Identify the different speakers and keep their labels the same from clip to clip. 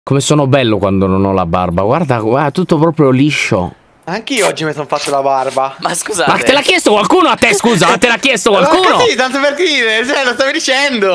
Speaker 1: Come sono bello quando non ho la barba. Guarda, guarda, tutto proprio liscio.
Speaker 2: Anch'io oggi mi sono fatto la barba.
Speaker 3: Ma scusate.
Speaker 1: Ma te l'ha chiesto qualcuno a te, scusa? Ma te l'ha chiesto qualcuno?
Speaker 2: Ma sì, tanto per dire, cioè, lo stavi dicendo.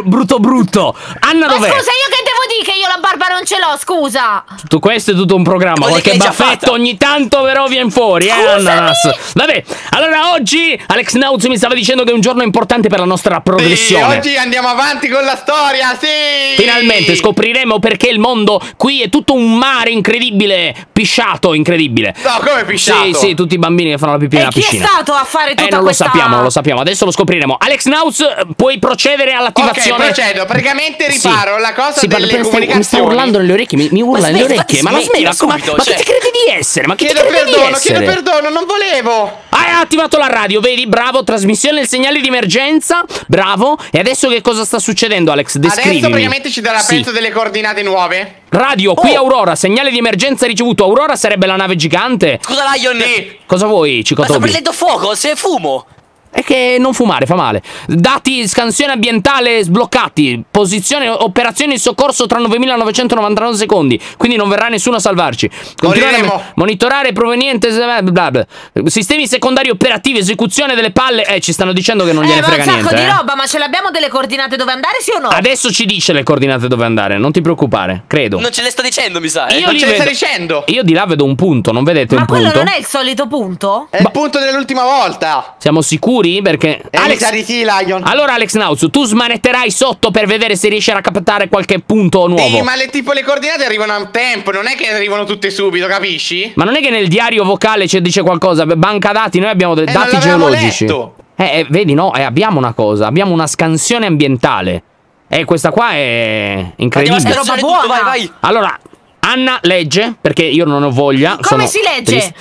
Speaker 1: Brutto. Anna,
Speaker 4: Ma
Speaker 1: dov'è?
Speaker 4: scusa, io che devo dire che io la barba non ce l'ho, scusa.
Speaker 1: Tutto questo è tutto un programma. Qualche baffetto ogni tanto però viene fuori, Ananas. Vabbè, allora oggi Alex Nauz mi stava dicendo che è un giorno importante per la nostra progressione.
Speaker 2: Sì, oggi andiamo avanti con la storia, sì.
Speaker 1: Finalmente scopriremo perché il mondo qui è tutto un mare incredibile, pisciato, incredibile.
Speaker 2: No, come pisciato?
Speaker 1: Sì, tutti i bambini che fanno la pipì nella piscina.
Speaker 4: Chi è stato a fare tutta
Speaker 1: non
Speaker 4: questa...
Speaker 1: non lo sappiamo, adesso lo scopriremo. Alex Nauz, puoi procedere all'attivazione.
Speaker 2: Ok, procedo, praticamente riparo la cosa delle comunicazioni.
Speaker 1: Mi sta urlando nelle orecchie, mi urla nelle orecchie. Ma la smetta, ma
Speaker 3: cioè...
Speaker 1: chi ti credi di essere? Ma chi
Speaker 2: chiedo
Speaker 1: ti credi di essere?
Speaker 2: Chiedo perdono, non volevo.
Speaker 1: Hai attivato la radio, vedi? Bravo, trasmissione del segnale di emergenza. Bravo. E adesso che cosa sta succedendo, Alex? Descrivimi.
Speaker 2: Adesso praticamente ci darà penso delle coordinate nuove.
Speaker 1: Radio, qui Aurora, segnale di emergenza ricevuto. Aurora sarebbe la nave gigante.
Speaker 3: Scusa, Lion.
Speaker 2: Sì.
Speaker 1: Cosa vuoi, Cico
Speaker 3: Ma sto
Speaker 1: Toby?
Speaker 3: prendendo fuoco, se fumo.
Speaker 1: È che non fumare fa male. Dati scansione ambientale sbloccati. Posizione operazioni di soccorso tra 9999 secondi. Quindi non verrà nessuno a salvarci. Continuare a monitorare proveniente bla bla. Sistemi secondari operativi, esecuzione delle palle. Ci stanno dicendo che non gliene frega niente.
Speaker 4: Ma un sacco di roba, ma ce l'abbiamo delle coordinate dove andare, sì o no?
Speaker 1: Adesso ci dice le coordinate dove andare, non ti preoccupare, credo.
Speaker 3: Non ce le sta dicendo, mi sa.
Speaker 2: Non ce le sta dicendo.
Speaker 1: Io di là vedo un punto, non vedete un punto?
Speaker 4: Ma quello non è il solito punto?
Speaker 2: È il punto dell'ultima volta.
Speaker 1: Siamo sicuri? Perché
Speaker 2: Alex di sì, Lion.
Speaker 1: Allora Alex Nauz, tu smanetterai sotto per vedere se riesci a captare qualche punto nuovo.
Speaker 2: Sì, ma le coordinate arrivano a tempo, non è che arrivano tutte subito, capisci?
Speaker 1: Ma non è che nel diario vocale ci dice qualcosa. Banca dati, noi abbiamo dei dati geologici.
Speaker 2: Letto.
Speaker 1: Vedi, no, abbiamo una cosa, abbiamo una scansione ambientale. Questa qua è incredibile.
Speaker 4: Ma roba buona.
Speaker 3: Vai.
Speaker 1: Allora, Anna legge, perché io non ho voglia.
Speaker 4: Come si legge?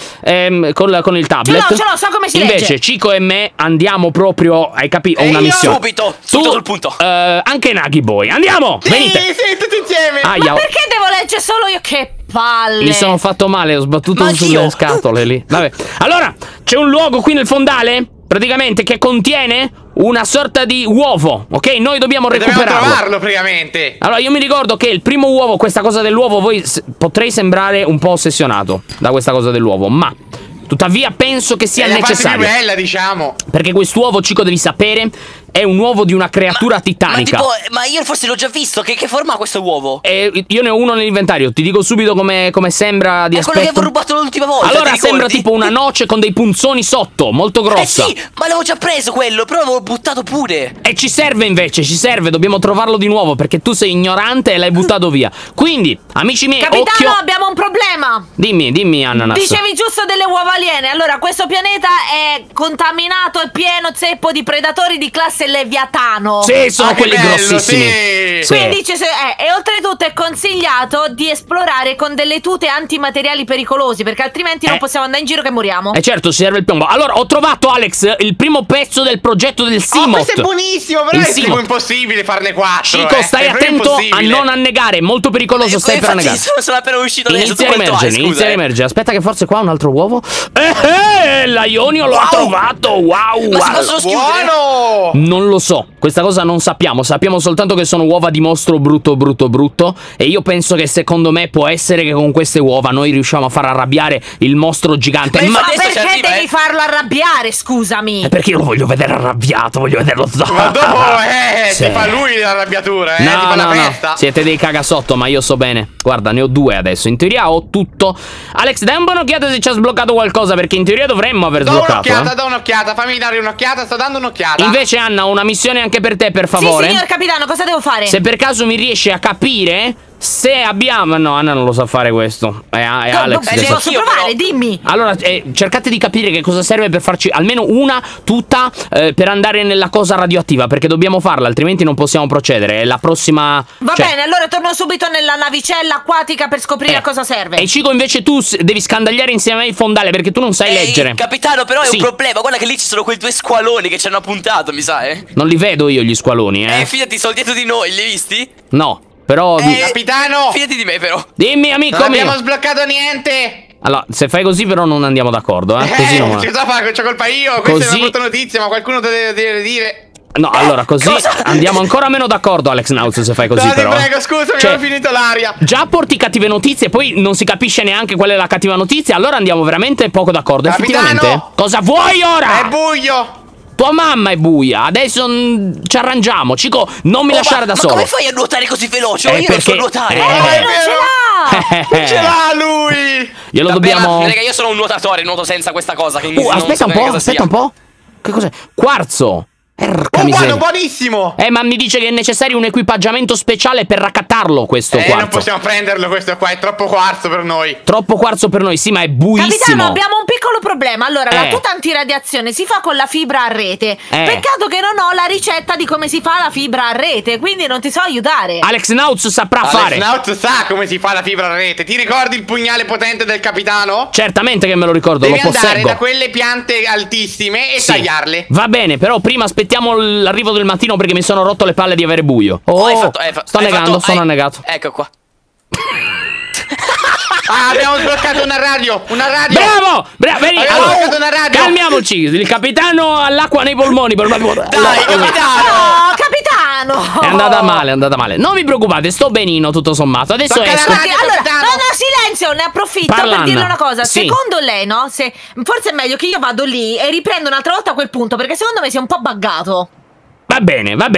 Speaker 1: Con il tablet.
Speaker 4: Ce l'ho, so come si legge.
Speaker 1: Invece Cico e me andiamo proprio, hai capito? Ho una missione.
Speaker 3: Subito sul punto.
Speaker 1: Anche Naggy Boy. Andiamo!
Speaker 2: Sì,
Speaker 1: venite.
Speaker 2: sì, tutti insieme.
Speaker 4: Ma perché devo leggere solo io? Che palle.
Speaker 1: Mi sono fatto male, ho sbattuto sulle scatole lì. Vabbè. Allora, c'è un luogo qui nel fondale, praticamente, che contiene una sorta di uovo, ok? Noi dobbiamo recuperarlo.
Speaker 2: Dobbiamo trovarlo praticamente.
Speaker 1: Allora io mi ricordo che il primo uovo, questa cosa dell'uovo, potrei sembrare un po' ossessionato da questa cosa dell'uovo, ma tuttavia penso che sia necessario.
Speaker 2: È la parte più bella, diciamo.
Speaker 1: Perché quest'uovo, Cico, devi sapere, è un uovo di una creatura titanica.
Speaker 3: Ma io forse l'ho già visto. Che forma ha questo uovo?
Speaker 1: Io ne ho uno nell'inventario. Ti dico subito come sembra di aspetto.
Speaker 3: È quello che avevo rubato l'ultima volta.
Speaker 1: Allora sembra tipo una noce con dei punzoni sotto, molto grossa.
Speaker 3: Sì, ma l'avevo già preso quello, però l'avevo buttato pure.
Speaker 1: E ci serve invece, dobbiamo trovarlo di nuovo, perché tu sei ignorante e l'hai buttato via. Quindi, amici miei,
Speaker 4: Capitano, abbiamo un problema.
Speaker 1: Dimmi, Ananas.
Speaker 4: Dicevi giusto delle uova aliene. Allora, questo pianeta è contaminato e pieno zeppo di predatori di classe Leviatano.
Speaker 1: Sì, sono quelli grossissimi.
Speaker 2: Sì.
Speaker 4: Quindi e oltretutto è consigliato di esplorare con delle tute antimateriali pericolosi, perché altrimenti non possiamo andare in giro che moriamo.
Speaker 1: Certo, ci serve il piombo. Allora, ho trovato, Alex, il primo pezzo del progetto del Simot.
Speaker 2: Questo è buonissimo, però è tipo impossibile farne 4.
Speaker 1: Cico, stai attento a non annegare, è molto pericoloso, stai per annegare.
Speaker 3: Sono appena uscito adesso.
Speaker 1: Inizia a emergere. Aspetta che forse qua un altro uovo. La Ionio l'ho trovato. Wow.
Speaker 3: Ma si possono schiudere?
Speaker 1: Non lo so, questa cosa non sappiamo. Sappiamo soltanto che sono uova di mostro brutto. E io penso che secondo me può essere che con queste uova noi riusciamo a far arrabbiare il mostro gigante.
Speaker 4: Ma perché devi farlo arrabbiare, scusami?
Speaker 1: È perché io lo voglio vedere arrabbiato, voglio vederlo.
Speaker 2: Ma dopo si fa lui l'arrabbiatura, ti fa la festa.
Speaker 1: Siete dei cagasotto, ma io so bene. Guarda, ne ho 2 adesso. In teoria ho tutto. Alex, dai un'occhiata se ci ha sbloccato qualcosa, perché in teoria dovremmo aver sbloccato.
Speaker 2: Do un'occhiata, fammi dare un'occhiata, sto dando un'occhiata.
Speaker 1: Invece Anna, ho una missione anche per te, per favore.
Speaker 4: Sì, signor capitano, cosa devo fare?
Speaker 1: Se per caso mi riesci a capire se abbiamo... No, Anna non lo sa fare questo. È Alex che
Speaker 4: posso provare, dimmi.
Speaker 1: Allora, cercate di capire che cosa serve per farci almeno una tutta per andare nella cosa radioattiva, perché dobbiamo farla, altrimenti non possiamo procedere. È la prossima...
Speaker 4: Va bene, allora torno subito nella navicella acquatica per scoprire a cosa serve.
Speaker 1: E Cico, invece tu devi scandagliare insieme a me il fondale, perché tu non sai leggere.
Speaker 3: Capitano, però è un problema. Guarda che lì ci sono quei 2 squaloni che ci hanno appuntato, mi sa,
Speaker 1: Non li vedo io gli squaloni,
Speaker 3: fidati, sono dietro di noi, li hai visti?
Speaker 1: No, però...
Speaker 2: Capitano!
Speaker 3: Fidati di me, però.
Speaker 1: Dimmi, amico mio.
Speaker 2: Non abbiamo sbloccato niente.
Speaker 1: Allora, se fai così però non andiamo d'accordo, Così non...
Speaker 2: C'ho colpa io, questa è una brutta notizia, ma qualcuno te deve dire.
Speaker 1: No, allora così andiamo ancora meno d'accordo, Alex Nauz, se fai così,
Speaker 2: no,
Speaker 1: però.
Speaker 2: ti prego, scusami,
Speaker 1: Cioè,
Speaker 2: ho finito l'aria.
Speaker 1: Già porti cattive notizie, poi non si capisce neanche qual è la cattiva notizia. Allora andiamo veramente poco d'accordo.
Speaker 2: Capitano!
Speaker 1: Effettivamente. Cosa vuoi ora?
Speaker 2: È buio.
Speaker 1: Tua mamma è buia. Adesso ci arrangiamo. Cico, non mi lasciare da solo.
Speaker 3: Ma come fai a nuotare così veloce? Io non
Speaker 1: perché-
Speaker 3: so nuotare.
Speaker 4: Non ce l'ha!
Speaker 2: Non ce l'ha lui.
Speaker 1: Glielo
Speaker 3: Vabbè,
Speaker 1: dobbiamo.
Speaker 3: ma, raga, io sono un nuotatore, nuoto senza questa cosa. Che non
Speaker 1: Aspetta
Speaker 3: so
Speaker 1: un
Speaker 3: bene
Speaker 1: po',
Speaker 3: cosa
Speaker 1: aspetta
Speaker 3: sia.
Speaker 1: un po'. Che cos'è? Quarzo. Porca miseria.
Speaker 2: Buonissimo.
Speaker 1: Ma mi dice che è necessario un equipaggiamento speciale per raccattarlo questo quarzo.
Speaker 2: Non possiamo prenderlo questo qua, è troppo quarzo per noi.
Speaker 1: Troppo quarzo per noi, sì, ma è buissimo.
Speaker 4: Capitano, abbiamo un piccolo problema. Allora, la tuta antiradiazione si fa con la fibra a rete. Peccato che non ho la ricetta di come si fa la fibra a rete, quindi non ti so aiutare.
Speaker 1: Alex Nauz saprà fare.
Speaker 2: Alex Nauz sa come si fa la fibra a rete. Ti ricordi il pugnale potente del capitano?
Speaker 1: Certamente che me lo ricordo,
Speaker 2: Devi
Speaker 1: lo posseggo.
Speaker 2: andare da quelle piante altissime e tagliarle.
Speaker 1: Va bene, però prima aspettiamo l'arrivo del mattino perché mi sono rotto le palle di avere buio. Sto negando, sono annegato.
Speaker 3: Ecco qua.
Speaker 2: Abbiamo sbloccato una radio.
Speaker 1: Bravo! Vedi,
Speaker 2: Abbiamo sbloccato una radio.
Speaker 1: calmiamoci. Il capitano ha l'acqua nei polmoni.
Speaker 3: Dai, capitano!
Speaker 4: Oh, capitano!
Speaker 1: È andata male. Non vi preoccupate, sto benino tutto sommato. Adesso
Speaker 2: Tocca la
Speaker 1: esco.
Speaker 2: radio.
Speaker 4: Allora,
Speaker 2: capitano.
Speaker 4: no, silenzio, ne approfitto
Speaker 1: Parla,
Speaker 4: per dirle
Speaker 1: Anna.
Speaker 4: una cosa.
Speaker 1: Sì.
Speaker 4: Secondo lei, no? Forse è meglio che io vado lì e riprendo un'altra volta a quel punto, perché secondo me si è un po' buggato.
Speaker 1: Va bene.
Speaker 4: Vado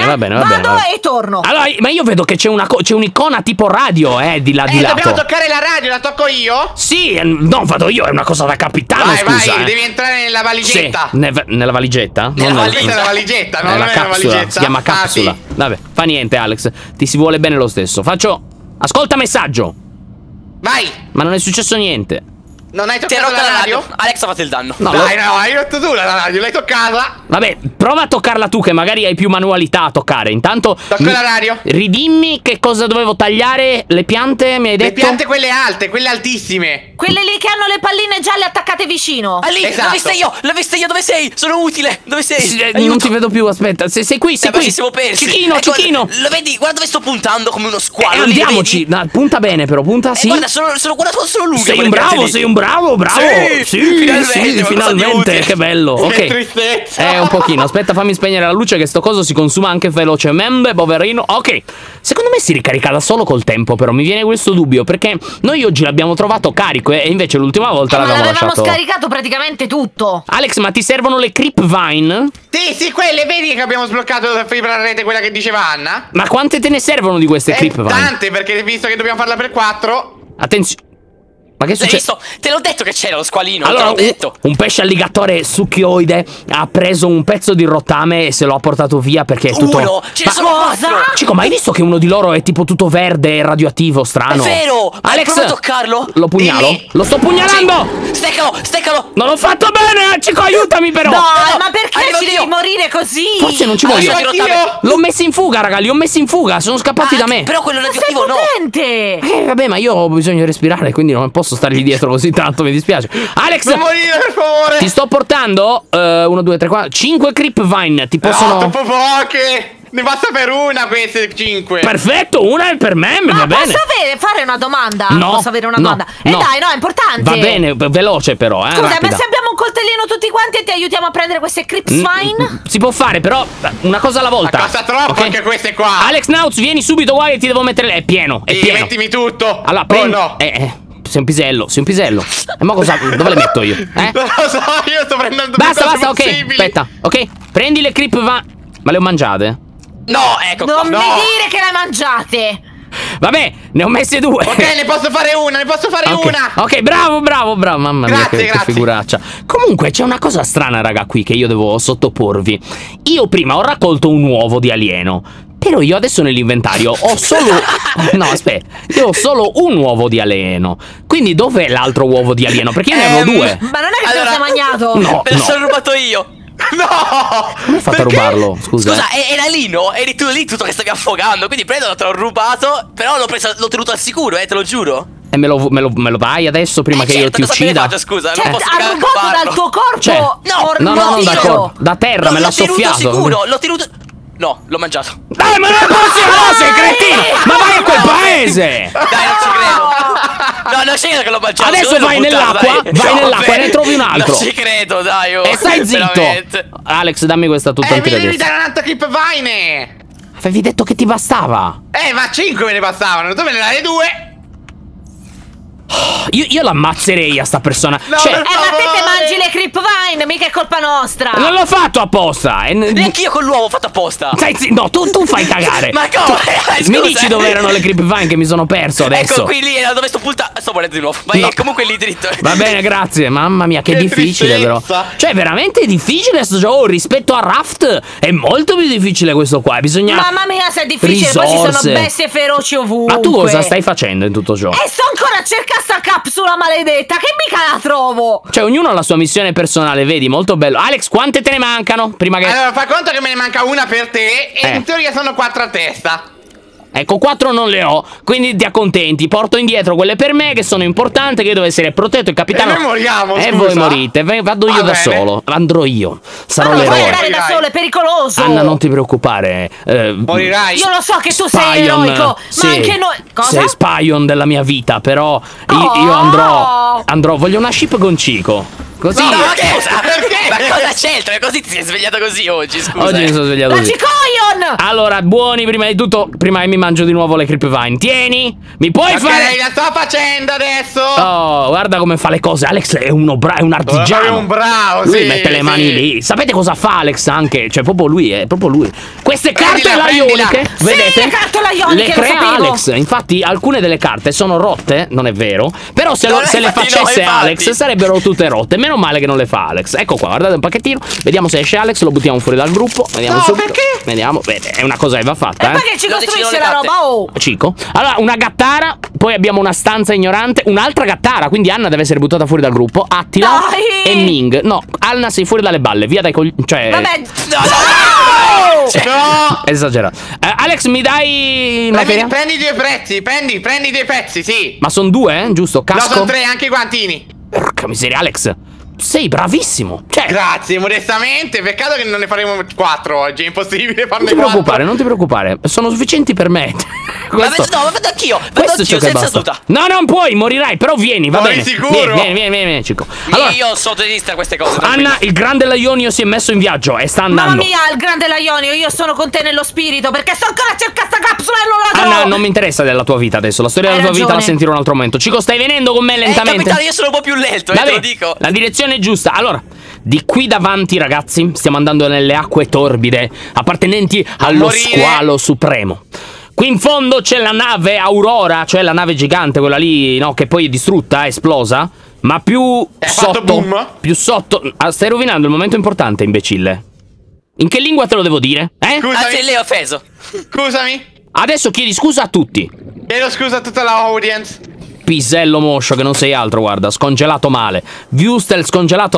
Speaker 4: e torno.
Speaker 1: Allora, ma io vedo che c'è un'icona tipo radio, di lato.
Speaker 2: Dobbiamo toccare la radio, la tocco io?
Speaker 1: Sì, non vado io, è una cosa da capitano,
Speaker 2: Vai,
Speaker 1: scusa.
Speaker 2: devi entrare nella valigetta.
Speaker 1: Sì, nella valigetta?
Speaker 2: Questa è la valigetta, non è una
Speaker 1: capsula.
Speaker 2: valigetta.
Speaker 1: Si chiama capsula.
Speaker 2: Sì.
Speaker 1: Vabbè, fa niente, Alex. Ti si vuole bene lo stesso. Ascolta messaggio.
Speaker 2: Vai.
Speaker 1: Ma non è successo niente.
Speaker 2: Non hai
Speaker 3: Ti hai
Speaker 2: toccato
Speaker 3: rotto
Speaker 2: la radio?
Speaker 3: Alex ha fatto il danno.
Speaker 1: No,
Speaker 2: Dai, no, hai rotto tu la radio, l'hai toccata.
Speaker 1: Vabbè, prova a toccarla tu, che magari hai più manualità a toccare. Intanto
Speaker 2: Tocca la radio.
Speaker 1: Ridimmi che cosa dovevo tagliare. Le piante, mi hai detto?
Speaker 2: Le piante quelle alte, quelle altissime.
Speaker 4: Quelle lì che hanno le palline gialle attaccate vicino.
Speaker 3: Ah, lì,
Speaker 2: Esatto.
Speaker 3: l'ho vista io, dove sei? Sono utile, dove sei?
Speaker 1: Sì, non
Speaker 3: Aiuto.
Speaker 1: ti vedo più, aspetta. Sei qui, sei qui.
Speaker 3: Ci siamo persi.
Speaker 1: Cicchino,
Speaker 3: Ecco,
Speaker 1: Cicchino.
Speaker 3: Lo vedi? Guarda dove sto puntando come uno squalo. lì,
Speaker 1: Andiamoci.
Speaker 3: vedi?
Speaker 1: Punta bene, però, punta, sì.
Speaker 3: Guarda, guarda solo lui.
Speaker 1: Sei un bravo, bravo. Sì, finalmente, che bello.
Speaker 2: Che
Speaker 1: Ok.
Speaker 2: tristezza.
Speaker 1: Un pochino. Aspetta, fammi spegnere la luce, che sto coso si consuma anche velocemente, poverino. Ok. Secondo me si ricarica da solo col tempo, però mi viene questo dubbio, perché noi oggi l'abbiamo trovato carico e invece l'ultima volta
Speaker 4: Ma
Speaker 1: l'avevamo
Speaker 4: l'avevamo
Speaker 1: lasciato.
Speaker 4: scaricato praticamente tutto.
Speaker 1: Alex, ma ti servono le Creepvine?
Speaker 2: Sì, quelle, vedi che abbiamo sbloccato la fibra a rete, quella che diceva Anna?
Speaker 1: Ma quante te ne servono di queste Creepvine?
Speaker 2: Tante, perché visto che dobbiamo farla per 4.
Speaker 1: Attenzione. Ma che
Speaker 3: L'hai
Speaker 1: succede?
Speaker 3: visto? Te l'ho detto che c'era lo squalino,
Speaker 1: Allora,
Speaker 3: te l'ho detto.
Speaker 1: un pesce alligatore succhioide ha preso un pezzo di rottame e se lo ha portato via perché è tutto...
Speaker 3: Uno, ce ne sono
Speaker 4: cosa?
Speaker 3: 4.
Speaker 1: Cico, ma hai visto che uno di loro è tipo tutto verde e radioattivo, strano?
Speaker 3: È vero!
Speaker 1: Alex,
Speaker 3: prova a toccarlo.
Speaker 1: Lo pugnalo?
Speaker 2: Dimmi.
Speaker 1: Lo sto pugnalando!
Speaker 3: Steccalo!
Speaker 1: Non l'ho fatto bene, Cico, aiutami però!
Speaker 4: No, ma perché
Speaker 3: arrivo
Speaker 4: ci devi
Speaker 3: io.
Speaker 4: morire così?
Speaker 1: Forse non ci voglio.
Speaker 3: Lasciati rottame.
Speaker 1: L'ho messo in fuga, raga, li ho messi in fuga, sono scappati da me.
Speaker 3: Però quello
Speaker 4: Ma sei
Speaker 3: radioattivo no.
Speaker 4: potente!
Speaker 1: Vabbè, ma io ho bisogno di respirare, quindi non posso stargli dietro così tanto, mi dispiace. Alex,
Speaker 2: Non morire, per favore.
Speaker 1: ti sto portando 1, 2, 3, 4, 5 Creepvine. Ti possono...
Speaker 2: No, troppo poche. Ne basta per una queste 5.
Speaker 1: Perfetto, una è per me,
Speaker 4: Ma
Speaker 1: va bene.
Speaker 4: posso fare una domanda?
Speaker 1: No,
Speaker 4: Posso avere una
Speaker 1: no,
Speaker 4: domanda?
Speaker 1: no.
Speaker 4: Dai, no, è importante.
Speaker 1: Va bene, veloce però,
Speaker 4: Scusa,
Speaker 1: rapida.
Speaker 4: ma se abbiamo un coltellino tutti quanti e ti aiutiamo a prendere queste Creepvine?
Speaker 1: Si può fare, però una cosa alla volta.
Speaker 2: Ma costa troppo
Speaker 1: ok?
Speaker 2: anche queste qua.
Speaker 1: Alex Nauz, vieni subito qua che ti devo mettere. È pieno, è
Speaker 2: Sì,
Speaker 1: pieno.
Speaker 2: mettimi tutto.
Speaker 1: Allora, prendi.
Speaker 2: Oh, no.
Speaker 1: Sei un pisello, sei un pisello. E ma cosa? Dove le metto io?
Speaker 2: Non lo so, io sto prendendo tutte
Speaker 1: Basta,
Speaker 2: le
Speaker 1: basta,
Speaker 2: cose
Speaker 1: ok.
Speaker 2: possibili.
Speaker 1: Aspetta, ok. Prendi le Creepvine. Ma le ho mangiate?
Speaker 3: No, ecco qua.
Speaker 4: Non mi dire che le mangiate!
Speaker 1: Vabbè, ne ho messe 2.
Speaker 2: Ok, ne posso fare una, una.
Speaker 1: Ok, bravo. Mamma mia,
Speaker 2: Grazie,
Speaker 1: che
Speaker 2: grazie.
Speaker 1: figuraccia. Comunque, c'è una cosa strana, raga, qui che io devo sottoporvi. Io prima ho raccolto un uovo di alieno. Però io adesso nell'inventario ho solo... No, aspetta. Io ho solo un uovo di alieno. Quindi dov'è l'altro uovo di alieno? Perché io ne avevo 2.
Speaker 4: Ma non è che te lo sei magnato?
Speaker 1: No,
Speaker 3: Me lo sono rubato io.
Speaker 2: No!
Speaker 1: Come hai fatto a rubarlo? Scusa.
Speaker 3: Scusa, era lì, no? Eri tu lì tutto che stavi affogando. Quindi prendo, te l'ho rubato. Però l'ho tenuto al sicuro, te lo giuro.
Speaker 1: E me lo dai adesso prima che io
Speaker 3: certo,
Speaker 1: ti
Speaker 3: cosa me ne
Speaker 1: uccida?
Speaker 3: faccio, scusa,
Speaker 4: Cioè,
Speaker 3: non posso
Speaker 4: ha
Speaker 3: mica
Speaker 4: rubato
Speaker 3: farlo.
Speaker 4: dal tuo corpo
Speaker 1: Cioè, no, non da corpo, da terra, me l'ha soffiato.
Speaker 3: Sicuro, l'ho tenuto. No, l'ho mangiato.
Speaker 1: Dai, ma non è possibile, sei cretino! Ma vai a quel paese!
Speaker 3: Dai, non ci credo. No, non c'è che l'ho mangiato.
Speaker 1: Adesso vai nell'acqua, vai nell'acqua e ne trovi un altro.
Speaker 3: Non ci credo, dai.
Speaker 1: E stai zitto.
Speaker 3: Veramente.
Speaker 1: Alex, dammi questa tutta
Speaker 2: mi devi
Speaker 1: antiradiazione.
Speaker 2: dare un'altra Creepvine.
Speaker 1: Avevi detto che ti bastava.
Speaker 2: Ma 5 me ne passavano, tu me ne dai 2.
Speaker 1: Io l'ammazzerei a sta persona.
Speaker 2: No,
Speaker 1: Cioè,
Speaker 4: ma te mangi le Creepvine, mica è colpa nostra.
Speaker 1: non l'ho fatto apposta.
Speaker 3: Neanche io con l'uovo ho fatto apposta.
Speaker 1: No, tu fai cagare.
Speaker 3: Ma come?
Speaker 1: Mi dici dove erano le Creepvine che mi sono perso adesso?
Speaker 3: Ecco qui lì, dove sto puntando. Sto morendo di nuovo. Ma
Speaker 1: No.
Speaker 3: comunque lì dritto.
Speaker 1: Va bene, grazie. Mamma mia, che difficile però. Cioè, è veramente difficile sto gioco. Rispetto a Raft è molto più difficile questo qua. Bisogna.
Speaker 4: Mamma mia, se è difficile, poi ci
Speaker 1: risorse.
Speaker 4: sono bestie feroci ovunque.
Speaker 1: Ma tu cosa stai facendo in tutto ciò?
Speaker 4: E sto ancora a cercare sta capsula maledetta, che mica la trovo.
Speaker 1: Cioè, ognuno ha la sua missione personale, vedi? Molto bello. Alex, quante te ne mancano? Prima che.
Speaker 2: Allora, fa conto che me ne manca una per te e in teoria sono 4 a testa.
Speaker 1: Ecco, 4 non le ho, quindi ti accontenti. Porto indietro quelle per me, che sono importanti, che io devo essere protetto il capitano.
Speaker 2: E noi moriamo,
Speaker 1: E
Speaker 2: scusa.
Speaker 1: voi morite. Vado io
Speaker 2: Va
Speaker 1: da
Speaker 2: bene.
Speaker 1: solo. Andrò io. Sarò
Speaker 4: Ma non puoi
Speaker 1: l'eroe.
Speaker 4: andare da solo, è pericoloso.
Speaker 1: Anna, non ti preoccupare.
Speaker 2: Morirai.
Speaker 4: Io lo so che tu sei
Speaker 1: Spion,
Speaker 4: eroico,
Speaker 1: sì,
Speaker 4: ma anche noi. Cosa?
Speaker 1: sei Spion della mia vita, però io
Speaker 4: Oh.
Speaker 1: andrò. Voglio una ship con Cico. Così.
Speaker 3: No, ma
Speaker 2: Perché?
Speaker 3: scusa,
Speaker 2: Perché?
Speaker 3: Ma cosa c'entra? Così ti sei svegliato così oggi, scusa.
Speaker 1: Oggi mi sono svegliato
Speaker 4: La
Speaker 1: così.
Speaker 4: Cicoion!
Speaker 1: Allora, buoni, prima di tutto, prima che mi mangio di nuovo le Creepvine. Tieni, mi puoi
Speaker 2: Ok,
Speaker 1: fare.
Speaker 2: la sto facendo adesso.
Speaker 1: Oh, guarda come fa le cose. Alex è un artigiano.
Speaker 2: È un bravo,
Speaker 1: Lui
Speaker 2: sì,
Speaker 1: mette le
Speaker 2: sì.
Speaker 1: mani lì. Sapete cosa fa Alex anche? Cioè, proprio lui, è proprio lui. Queste carte
Speaker 2: Prendila,
Speaker 1: laioniche,
Speaker 4: Sì,
Speaker 1: vedete?
Speaker 4: le carte laioniche,
Speaker 1: le
Speaker 4: lo
Speaker 1: crea
Speaker 4: sapevo.
Speaker 1: Alex. Infatti, alcune delle carte sono rotte, non è vero. Però se,
Speaker 3: No,
Speaker 1: se le
Speaker 3: infatti
Speaker 1: facesse
Speaker 3: no, infatti.
Speaker 1: Alex sarebbero tutte rotte. Meno male che non le fa Alex. Ecco qua, guardate un pacchettino. Vediamo se esce Alex, lo buttiamo fuori dal gruppo. Vediamo
Speaker 2: No,
Speaker 1: subito.
Speaker 2: perché?
Speaker 1: Vediamo. Vede, è una cosa che va fatta,
Speaker 4: Ma che ci
Speaker 3: Lo
Speaker 4: costruisce
Speaker 3: decidono
Speaker 4: la
Speaker 3: le
Speaker 4: roba? Oh!
Speaker 1: Cico. Allora, una gattara, poi abbiamo una stanza ignorante, un'altra gattara, quindi Anna deve essere buttata fuori dal gruppo. Attila
Speaker 4: Dai!
Speaker 1: e Ming. No, Anna sei fuori dalle balle, via dai cioè.
Speaker 4: Vabbè,
Speaker 3: No!
Speaker 2: No.
Speaker 1: Esagerato. Alex, mi dai il materiale?
Speaker 2: Prendi 2 pezzi, prendi 2 pezzi, sì.
Speaker 1: Ma sono 2, giusto?
Speaker 2: No,
Speaker 1: Casco.
Speaker 2: sono 3, anche i guantini.
Speaker 1: Porca miseria, Alex. Sei bravissimo. Cioè,
Speaker 2: Grazie, modestamente. Peccato che non ne faremo 4 oggi. È impossibile farne
Speaker 1: non ti
Speaker 2: 4.
Speaker 1: preoccupare, non ti preoccupare. Sono sufficienti per me.
Speaker 3: Ma vado anch'io,
Speaker 1: Questo è ciò che
Speaker 3: senza
Speaker 1: basta.
Speaker 3: seduta.
Speaker 1: No, non puoi, morirai, però vieni, va
Speaker 2: Sei
Speaker 1: bene.
Speaker 2: sicuro?
Speaker 1: Vieni, Cico. Allora,
Speaker 3: Io so resistere a queste cose.
Speaker 1: Anna,
Speaker 3: tranquilla.
Speaker 1: il grande Laionio si è messo in viaggio e sta andando.
Speaker 4: mamma mia, il grande Laionio, io sono con te nello spirito perché sto ancora a cercare sta capsula e non la trovo.
Speaker 1: Anna, non mi interessa della tua vita adesso. La storia
Speaker 4: Hai
Speaker 1: della tua vita la
Speaker 4: ragione.
Speaker 1: sentirò un altro momento. Cico, stai venendo con me lentamente?
Speaker 3: Capitano, io sono un po' più lento, te
Speaker 1: Vabbè,
Speaker 3: lo dico.
Speaker 1: la direzione è giusta. Allora, di qui davanti, ragazzi, stiamo andando nelle acque torbide appartenenti allo
Speaker 2: morire.
Speaker 1: squalo supremo. Qui in fondo c'è la nave Aurora, cioè la nave gigante, quella lì, no, che poi è distrutta, è esplosa. Ma più
Speaker 2: fatto
Speaker 1: sotto.
Speaker 2: boom?
Speaker 1: Più sotto. Stai rovinando il momento importante, imbecille. In che lingua te lo devo dire?
Speaker 2: Scusami.
Speaker 3: Anzi, lei è offeso.
Speaker 2: Scusami.
Speaker 1: Adesso chiedi scusa a tutti.
Speaker 2: Chiedo scusa a tutta la audience.
Speaker 1: Pisello moscio che non sei altro, guarda, scongelato male. Wustel scongelato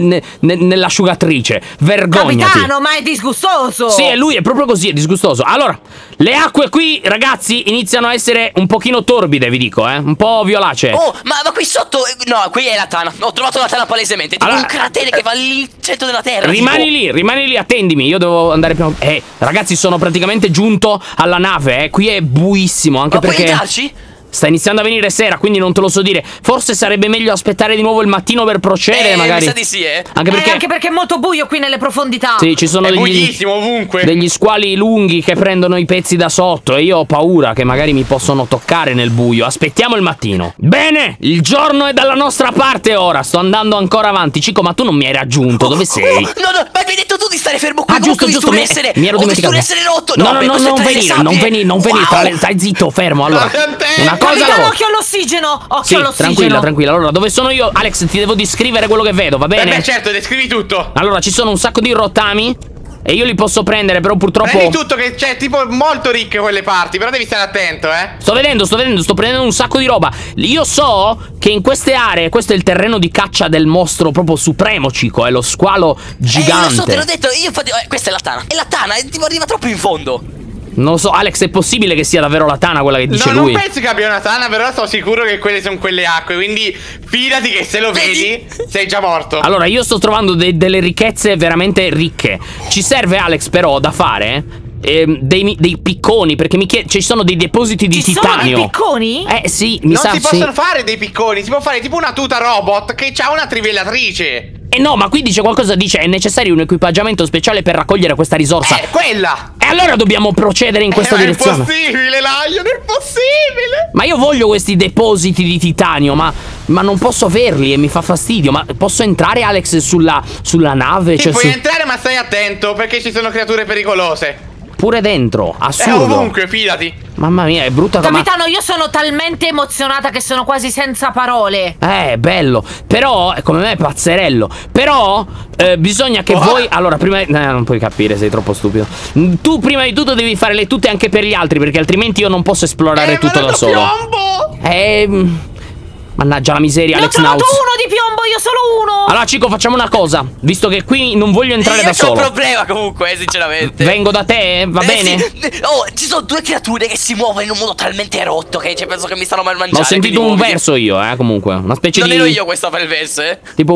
Speaker 1: nell'asciugatrice. Vergognati.
Speaker 4: Capitano, ma è disgustoso.
Speaker 1: Sì, e lui è proprio così, è disgustoso. Allora, le acque qui, ragazzi, iniziano a essere un pochino torbide, vi dico, un po' violacee.
Speaker 3: Oh, ma qui sotto. No, qui è la tana. Ho trovato la tana palesemente. È tipo
Speaker 1: Allora,
Speaker 3: un cratere che va lì al centro della terra.
Speaker 1: Rimani lì, attendimi. Io devo andare prima. Ragazzi, sono praticamente giunto alla nave, Qui è buissimo, anche
Speaker 3: Ma puoi
Speaker 1: perché
Speaker 3: entrarci?
Speaker 1: sta iniziando a venire sera, quindi non te lo so dire. Forse sarebbe meglio aspettare di nuovo il mattino per procedere, magari.
Speaker 3: Mi sa di sì,
Speaker 1: Anche perché
Speaker 4: Anche perché è molto buio qui nelle profondità.
Speaker 1: sì, ci sono
Speaker 2: È buonissimo ovunque.
Speaker 1: degli squali lunghi che prendono i pezzi da sotto e io ho paura che magari mi possono toccare nel buio. Aspettiamo il mattino. Bene, il giorno è dalla nostra parte ora. Sto andando ancora avanti. Cico, ma tu non mi hai raggiunto. Dove sei?
Speaker 3: No, ma mi hai detto tu di stare fermo qui.
Speaker 1: Ah, giusto,
Speaker 3: Comunque
Speaker 1: giusto,
Speaker 3: essere,
Speaker 1: mi ero dimenticato.
Speaker 3: essere rotto.
Speaker 1: No,
Speaker 3: beh, questo è
Speaker 1: non
Speaker 3: tra le
Speaker 1: venire,
Speaker 3: sabbie.
Speaker 1: non venire.
Speaker 3: Wow.
Speaker 1: Stai zitto, fermo. Allora, una cosa alla
Speaker 4: Capitano,
Speaker 1: volta.
Speaker 4: occhio all'ossigeno. Occhio
Speaker 1: Sì,
Speaker 4: all'ossigeno.
Speaker 1: tranquilla. Allora, dove sono io? Alex, ti devo descrivere quello che vedo, va bene?
Speaker 2: Beh, certo, descrivi tutto.
Speaker 1: Allora, ci sono un sacco di rottami e io li posso prendere, però purtroppo
Speaker 2: Prendi tutto, che c'è tipo molto ricche quelle parti. Però devi stare attento,
Speaker 1: Sto vedendo, sto prendendo un sacco di roba. Io so che in queste aree, questo è il terreno di caccia del mostro proprio supremo, Cico, è lo squalo gigante.
Speaker 3: Lo so, te l'ho detto. Io infatti. Questa è la tana. E la tana tipo arriva troppo in fondo.
Speaker 1: Non lo so, Alex, è possibile che sia davvero la tana quella che dice
Speaker 2: No,
Speaker 1: lui?
Speaker 2: non penso che abbia una tana, però sono sicuro che quelle sono quelle acque. Quindi fidati che se lo vedi, sei già morto.
Speaker 1: Allora, io sto trovando delle ricchezze veramente ricche. Ci serve, Alex, però, da fare dei picconi, perché ci sono dei depositi di titanio.
Speaker 4: Ci sono dei picconi?
Speaker 1: Sì, mi sa.
Speaker 2: Non si possono fare dei picconi, si può fare tipo una tuta robot che ha una trivellatrice.
Speaker 1: No, ma qui dice qualcosa, dice è necessario un equipaggiamento speciale per raccogliere questa risorsa.
Speaker 2: Quella!
Speaker 1: E allora dobbiamo procedere in questa direzione.
Speaker 2: È impossibile, Lion, è impossibile!
Speaker 1: Ma io voglio questi depositi di titanio, ma non posso averli e mi fa fastidio. Ma posso entrare, Alex, sulla nave?
Speaker 2: Sì, puoi entrare, ma stai attento, perché ci sono creature pericolose.
Speaker 1: Pure dentro, assurdo.
Speaker 2: È ovunque, fidati.
Speaker 1: Mamma mia, è brutta come...
Speaker 4: Capitano, io sono talmente emozionata che sono quasi senza parole.
Speaker 1: Bello. Però, come me è pazzerello. Però, bisogna che voi... Allora, prima... non puoi capire, sei troppo stupido. Tu prima di tutto devi fare le tute anche per gli altri, perché altrimenti io non posso esplorare tutto da solo.
Speaker 2: Piombo!
Speaker 1: Mannaggia la miseria,
Speaker 4: Ne ho
Speaker 1: Alex
Speaker 4: trovato
Speaker 1: Nauts.
Speaker 4: uno di piombo, io solo uno.
Speaker 1: Allora, Cico, facciamo una cosa. Visto che qui non voglio entrare da solo.
Speaker 3: C'ho un problema comunque, sinceramente.
Speaker 1: Vengo da te, va bene?
Speaker 3: Sì. Oh, ci sono due creature che si muovono in un modo talmente rotto che penso che mi stanno mal mangiando.
Speaker 1: Ma ho sentito un verso io, comunque. Una specie
Speaker 3: non
Speaker 1: di...
Speaker 3: ero io questo a fare il verso,
Speaker 1: Tipo...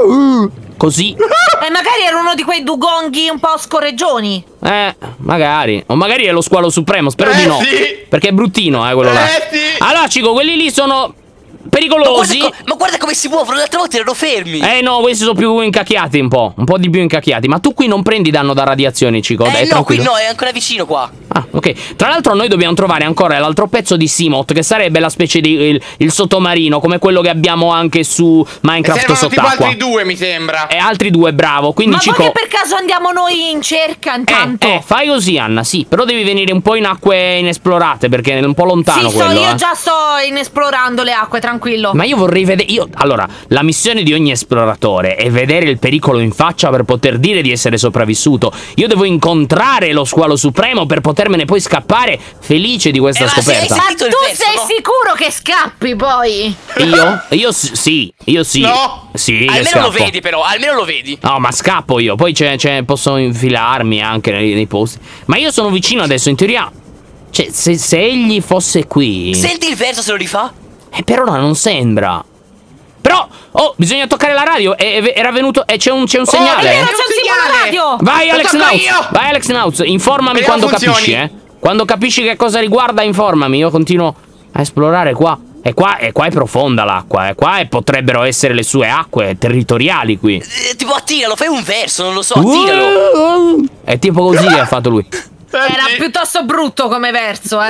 Speaker 1: Così.
Speaker 4: E magari era uno di quei dugonghi un po' scorreggioni.
Speaker 1: Magari. O magari è lo squalo supremo, spero di no.
Speaker 2: Sì.
Speaker 1: Perché è bruttino, quello là.
Speaker 2: Sì.
Speaker 1: Allora, Cico, quelli lì sono... pericolosi.
Speaker 3: Ma guarda come si muovono, l'altra volta erano fermi.
Speaker 1: No, questi sono più incacchiati un po' di più incacchiati. Ma tu qui non prendi danno da radiazioni, Cico? Dai,
Speaker 3: no,
Speaker 1: tranquillo.
Speaker 3: qui no, è ancora vicino qua.
Speaker 1: Ah, ok. Tra l'altro noi dobbiamo trovare ancora l'altro pezzo di Seamoth, che sarebbe la specie di il sottomarino, come quello che abbiamo anche su Minecraft sott'acqua.
Speaker 2: Tipo altri due, mi sembra.
Speaker 1: Altri due, bravo. Quindi,
Speaker 4: Ma
Speaker 1: Cico,
Speaker 4: vuoi che per caso andiamo noi in cerca intanto?
Speaker 1: fai così, Anna, sì. Però devi venire un po' in acque inesplorate, perché è un po' lontano quello.
Speaker 4: Io già sto inesplorando le acque, tranquillo.
Speaker 1: Ma io vorrei vedere... Allora, la missione di ogni esploratore è vedere il pericolo in faccia per poter dire di essere sopravvissuto. Io devo incontrare lo squalo supremo per potermene poi scappare felice di questa scoperta.
Speaker 4: Ma tu sei sicuro che scappi poi?
Speaker 1: Io sì.
Speaker 2: No.
Speaker 1: Sì,
Speaker 3: almeno lo vedi però, almeno lo vedi.
Speaker 1: No, ma scappo io. Poi posso infilarmi anche nei posti. Ma io sono vicino adesso, in teoria. Cioè, se egli fosse qui...
Speaker 3: Senti il verso se lo rifà?
Speaker 1: Per ora non sembra. Però, bisogna toccare la radio. Era venuto. C'è un segnale.
Speaker 4: C'è un segnale radio.
Speaker 1: Vai, Alex Nauts. Informami quando capisci, Quando capisci che cosa riguarda, informami. Io continuo a esplorare qua. E qua è profonda l'acqua. Qua potrebbero essere le sue acque territoriali qui.
Speaker 3: Tipo attiralo, fai un verso, non lo so, attiralo.
Speaker 1: È tipo così che ha fatto lui.
Speaker 4: Era piuttosto brutto come verso,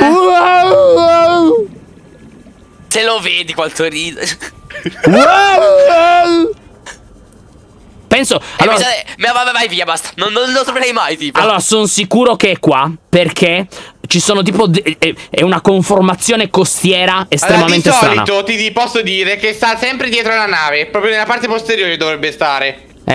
Speaker 3: Se lo vedi quanto ride.
Speaker 1: Penso. Allora,
Speaker 3: vai via, basta. Non lo troverai mai, tipo.
Speaker 1: Allora, sono sicuro che è qua. Perché ci sono tipo. È una conformazione costiera estremamente strana.
Speaker 2: Di solito ti posso dire che sta sempre dietro la nave. Proprio nella parte posteriore dovrebbe stare.
Speaker 3: Non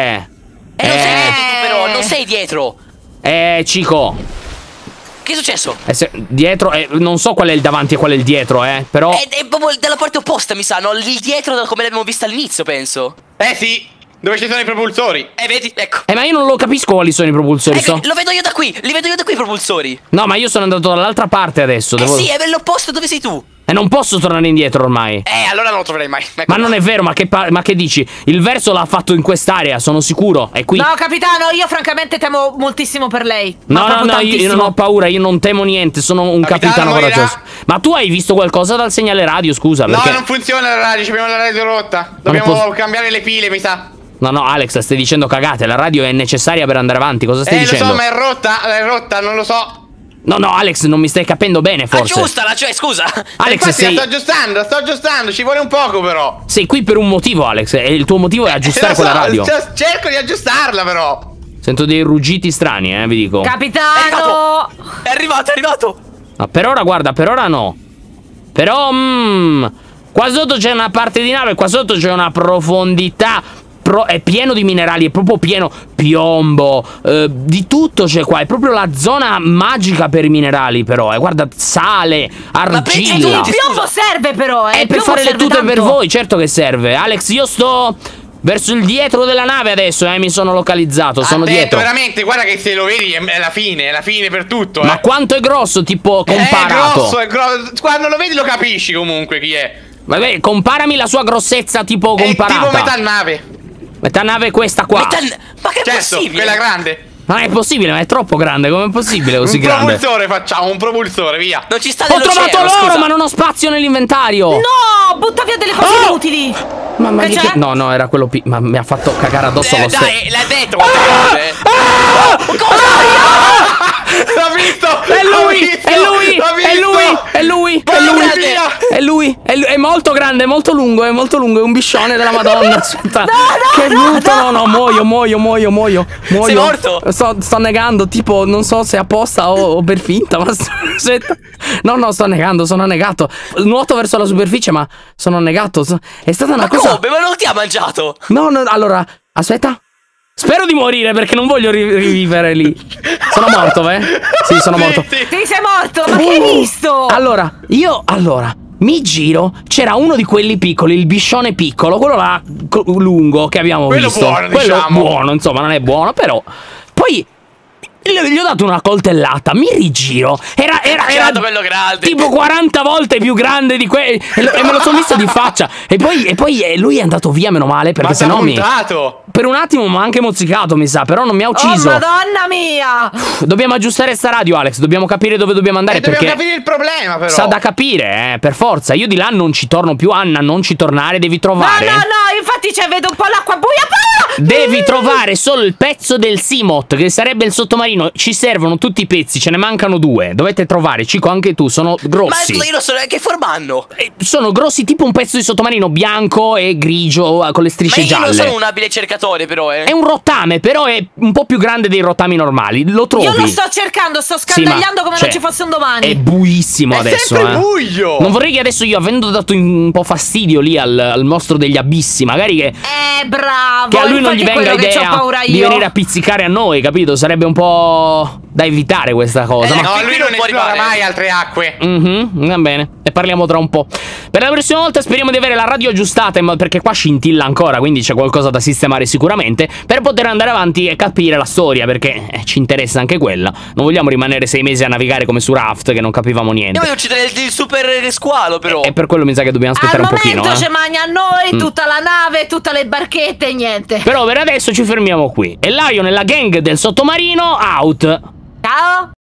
Speaker 3: sei dietro tu, però. Non sei dietro.
Speaker 1: Cico.
Speaker 3: Che è successo?
Speaker 1: Dietro, non so qual è il davanti e qual è il dietro, però.
Speaker 3: È proprio dalla parte opposta, mi sa, no? Il dietro come l'abbiamo vista all'inizio, penso.
Speaker 2: Sì, dove ci sono i propulsori.
Speaker 3: Vedi, ecco.
Speaker 1: Ma io non lo capisco quali sono i propulsori.
Speaker 3: Lo vedo io da qui, li vedo io da qui i propulsori.
Speaker 1: No, ma io sono andato dall'altra parte adesso.
Speaker 3: Sì, è l'opposto dove sei tu.
Speaker 1: E non posso tornare indietro ormai.
Speaker 3: Allora non lo troverai mai.
Speaker 1: Ma non è vero, ma che dici? Il verso l'ha fatto in quest'area, sono sicuro. È qui.
Speaker 4: No, capitano, io francamente temo moltissimo per lei.
Speaker 1: No, io non ho paura, io non temo niente, sono un capitano coraggioso. Ma tu hai visto qualcosa dal segnale radio, scusa?
Speaker 2: No, non funziona la radio, abbiamo la radio rotta. Dobbiamo cambiare le pile, mi sa.
Speaker 1: No, Alex, stai dicendo cagate, la radio è necessaria per andare avanti, cosa stai dicendo?
Speaker 2: Lo so, ma è rotta, non lo so.
Speaker 1: No, Alex, non mi stai capendo bene, forse.
Speaker 3: Aggiustala, cioè, scusa.
Speaker 1: Alex,
Speaker 2: infatti sto aggiustando, ci vuole un poco però.
Speaker 1: Sei qui per un motivo, Alex, e il tuo motivo è aggiustare quella radio.
Speaker 2: Cerco di aggiustarla però.
Speaker 1: Sento dei ruggiti strani, vi dico.
Speaker 4: Capitano!
Speaker 3: È arrivato.
Speaker 1: No, per ora, guarda, per ora no. Però, qua sotto c'è una parte di nave, qua sotto c'è una profondità. È pieno di minerali, è proprio pieno. Piombo, di tutto c'è qua. È proprio la zona magica per i minerali, però. Guarda, sale, argilla.
Speaker 4: Il piombo serve però,
Speaker 1: È per fare le tute per voi, certo che serve. Alex, io sto verso il dietro della nave adesso, mi sono localizzato, sono dietro.
Speaker 2: Veramente, guarda che se lo vedi è la fine per tutto.
Speaker 1: Ma quanto è grosso, tipo, comparato?
Speaker 2: È grosso. Quando lo vedi lo capisci comunque chi è.
Speaker 1: Vabbè, comparami la sua grossezza, tipo comparata.
Speaker 2: È tipo metà nave.
Speaker 1: Metà nave è questa qua.
Speaker 3: Ma che è possibile?
Speaker 2: Quella grande.
Speaker 1: Non è possibile, ma è troppo grande. Com'è possibile così grande?
Speaker 2: Un propulsore facciamo, un propulsore, via.
Speaker 3: Non ci sta
Speaker 1: Ho trovato
Speaker 3: nell'oceano,
Speaker 1: l'oro,
Speaker 3: scusa.
Speaker 1: ma non ho spazio nell'inventario.
Speaker 4: No, butta via delle cose inutili.
Speaker 1: Ma
Speaker 4: Che c'è?
Speaker 1: no, era quello ma mi ha fatto cagare addosso lo stesso.
Speaker 3: Dai, l'ha detto quante cose.
Speaker 2: L'ha visto!
Speaker 1: È lui! È lui! È lui! È lui! È lui! È lui! È molto grande, è molto lungo, è un biscione della Madonna. Aspetta. Che brutto! No, muoio.
Speaker 3: Sei morto?
Speaker 1: Sto negando, tipo, non so se apposta o per finta, ma aspetta. No, sto negando, sono annegato. Nuoto verso la superficie, ma sono annegato. È stata una cosa.
Speaker 3: Come? Ma non ti ha mangiato?
Speaker 1: No, allora, aspetta. Spero di morire perché non voglio rivivere lì. Sono morto, Sì, sono morto.
Speaker 2: Sì.
Speaker 4: Ti sei morto? Ma che hai visto?
Speaker 1: Allora, mi giro, c'era uno di quelli piccoli, il biscione piccolo, quello là lungo che abbiamo
Speaker 2: Quello
Speaker 1: visto.
Speaker 2: buono,
Speaker 1: Quello
Speaker 2: diciamo.
Speaker 1: buono, insomma, non è buono, però. Poi gli ho dato una coltellata, mi rigiro. Era
Speaker 3: quello grande.
Speaker 1: tipo 40 volte più grande di quello. E me lo sono visto di faccia. E poi lui è andato via, meno male, perché
Speaker 2: Ma t'ha
Speaker 1: sennò
Speaker 2: montato.
Speaker 1: per un attimo mi ha anche mozzicato, mi sa, però non mi ha ucciso.
Speaker 4: Oh, Madonna mia!
Speaker 1: Dobbiamo aggiustare sta radio, Alex. Dobbiamo capire dove dobbiamo andare.
Speaker 2: Dobbiamo
Speaker 1: perché
Speaker 2: capire il problema, però.
Speaker 1: sa da capire, per forza. Io di là non ci torno più, Anna. Non ci tornare, devi trovare.
Speaker 4: No, infatti vedo un po' l'acqua buia.
Speaker 1: Devi trovare solo il pezzo del Seamoth, che sarebbe il sottomarino. Ci servono tutti i pezzi, ce ne mancano 2. Dovete trovare, Cico, anche tu. Sono grossi.
Speaker 3: Ma io non so neanche formanno.
Speaker 1: Sono grossi tipo un pezzo di sottomarino bianco e grigio con le strisce
Speaker 3: Ma io
Speaker 1: gialle.
Speaker 3: non sono un abile cercatore, però,
Speaker 1: È un rottame, però è un po' più grande dei rottami normali. Lo trovi?
Speaker 4: Io lo sto cercando, sto scandagliando come
Speaker 1: cioè,
Speaker 4: non ci fosse un domani.
Speaker 1: È buissimo
Speaker 2: È
Speaker 1: adesso.
Speaker 2: sempre buio.
Speaker 1: Non vorrei che adesso io, avendo dato un po' fastidio lì al mostro degli abissi, magari che
Speaker 4: Bravo.
Speaker 1: a lui non
Speaker 4: infatti
Speaker 1: gli
Speaker 4: è
Speaker 1: venga
Speaker 4: quello che c'ho
Speaker 1: idea
Speaker 4: paura
Speaker 1: di
Speaker 4: io.
Speaker 1: venire a pizzicare a noi, capito? Sarebbe un po' da evitare questa cosa.
Speaker 3: No,
Speaker 2: No,
Speaker 3: qui
Speaker 2: lui
Speaker 3: non
Speaker 2: non
Speaker 3: può
Speaker 2: esplora
Speaker 3: arrivare.
Speaker 2: mai altre acque.
Speaker 1: Va bene, ne parliamo tra un po'. Per la prossima volta speriamo di avere la radio aggiustata, perché qua scintilla ancora, quindi c'è qualcosa da sistemare sicuramente, per poter andare avanti e capire la storia, perché ci interessa anche quella. Non vogliamo rimanere 6 mesi a navigare come su Raft, che non capivamo niente.
Speaker 3: Io voglio uccidere il super squalo, però.
Speaker 1: E per quello mi sa che dobbiamo aspettare
Speaker 4: Al
Speaker 1: un pochino.
Speaker 4: momento ci magna a noi tutta la nave, tutte le barchette e niente.
Speaker 1: Però per adesso ci fermiamo qui. E Lion e la gang del sottomarino out.
Speaker 4: Ciao.